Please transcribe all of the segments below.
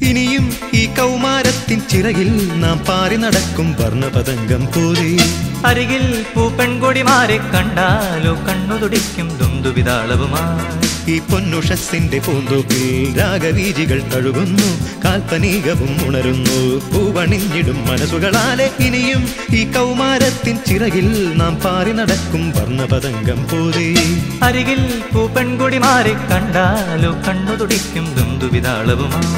ഇനിയും ഈ കൗമാരത്തിൻ ചിറകിൽ നാം പാറി നടക്കും വർണ്ണപതംഗം പോലെ. അരികിൽ പൂപ്പെൺകൊടിമാരെ കണ്ടാലോ കണ്ണു തുടിക്കും ദുന്ദുവിതാളവുമായി. ഈ പൊന്നുഷസിന്റെ പൂന്തോപ്പിൽ രാഗവീജികൾ തഴുകുന്നു, കാൽപ്പനികവും ഉണരുന്നു പൂവണിഞ്ഞിടും മനസ്സുകളാലെ. ഇനിയും ഈ കൗമാരത്തിൻ ചിറകിൽ നാം പാറി നടക്കും വർണ്ണപതംഗം പോലെ. അരികിൽ പൂപ്പെൺകൊടിമാരെ കണ്ടാലോ കണ്ണു തുടിക്കും ദുന്ദുവിതാളവുമായി.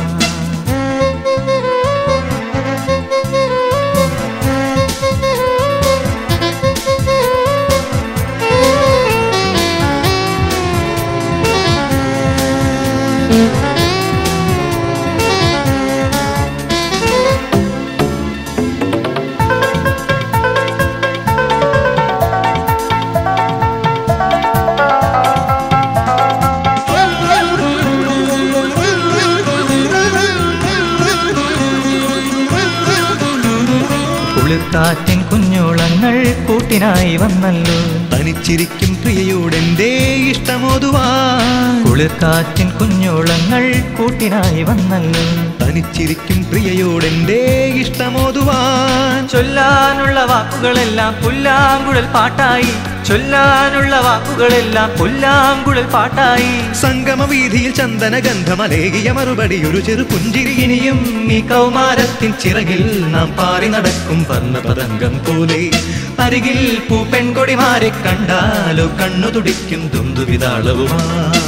കാറ്റിൻ കുഞ്ഞോളങ്ങൾ കൂട്ടിനായി വന്നല്ലോ, തനിച്ചിരിക്കും പ്രിയയോടെന്റെ ഇഷ്ടമോതുവാൻ. കുളിർക്കാറ്റിൻ കുഞ്ഞോളങ്ങൾ കൂട്ടിനായി വന്നല്ലോ, തനിച്ചിരിക്കും പ്രിയയോടെന്റെ ഇഷ്ടമോതുവാൻ. ചൊല്ലാനുള്ള വാക്കുകളെല്ലാം പുല്ലാങ്കുഴൽ പാട്ടായി, ചൊല്ലാനുള്ള വാക്കുകളെല്ലാം പുല്ലാങ്കുഴൽ പാട്ടായി. സംഗമവീതിയിൽ ചന്ദനഗന്ധമലേകിയ മറുപടി ഒരു ചെറു പുഞ്ചിരി. ഇനിയും ഈ കൗമാരത്തിൻ ചിറകിൽ നാം പാറി നടക്കും വർണ്ണപതംഗം പോലെ. അരികിൽ പൂപ്പെൺകൊടിമാരെ കണ്ടാലോ കണ്ണു തുടിക്കും ദുന്ദുവിതാളവുമായി.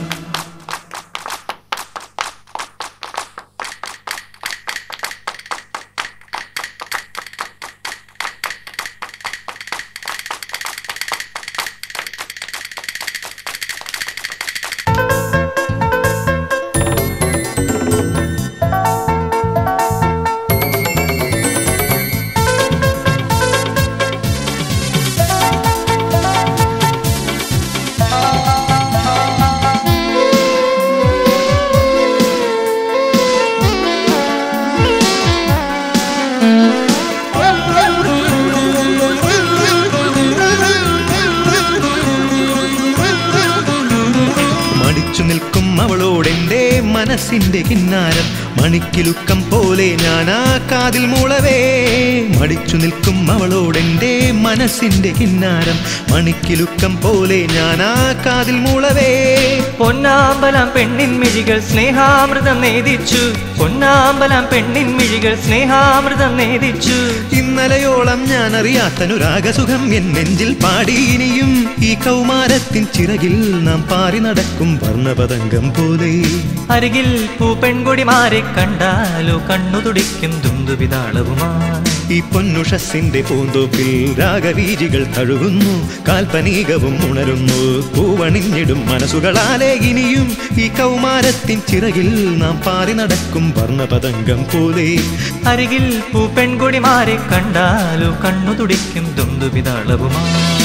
നിൽക്കും അവളോടെന്റെ മനസ്സിന്റെ കിന്നാരം, മണിക്കിലുക്കം പോലെ ഞാൻ ആ കാതിൽ മൂളവേ. മടിച്ചു നിൽക്കും അവളോടെന്റെ മനസ്സിന്റെ കിന്നാരം, മണിക്കിലുക്കം പോലെ ഞാൻ ആ കാതിൽ മൂളവേ. പൊന്നാമ്പലാം പെണ്ണിൻ മിഴികൾ സ്നേഹാമൃതം നേദിച്ചു, പൊന്നാമ്പലാം പെണ്ണിൻ മിഴികൾ സ്നേഹാമൃതം നേദിച്ചു. ഇന്നലെയോളം ഞാൻ അറിയാത്തനുരാഗസുഖം എൻ നെഞ്ചിൽ പാടി. ഇനിയും ഈ കൗമാരത്തിൻ ചിറകിൽ നാം പാറി നടക്കും വർണ്ണപതംഗം പോലെ. അരികിൽ പൂപ്പെൺകൊടിമാരെ കണ്ടാലോ കണ്ണു തുടിക്കും ദുന്ദുവിതാളവുമായി. ഈ പൊന്നുഷസിന്റെ പൂന്തോപ്പിൽ രാഗവീജികൾ തഴുകുന്നു, കാൽപ്പനികവും ഉണരുന്നു പൂവണിഞ്ഞിടും മനസ്സുകളാലെ. ഇനിയും ഈ കൗമാരത്തിൻ ചിറകിൽ നാം പാറി നടക്കും വർണ്ണപതംഗം പോലെ. അരികിൽ പൂപ്പെൺകൊടിമാരെ കണ്ടാലോ കണ്ണു തുടിക്കും ദുന്ദുവിതാളവുമായി.